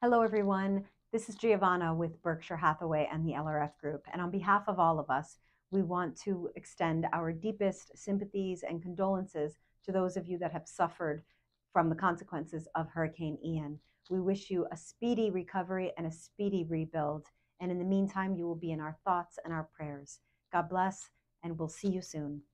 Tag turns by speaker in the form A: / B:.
A: Hello, everyone. This is Giovanna with Berkshire Hathaway and the LRF Group. And on behalf of all of us, we want to extend our deepest sympathies and condolences to those of you that have suffered from the consequences of Hurricane Ian. We wish you a speedy recovery and a speedy rebuild. And in the meantime, you will be in our thoughts and our prayers. God bless, and we'll see you soon.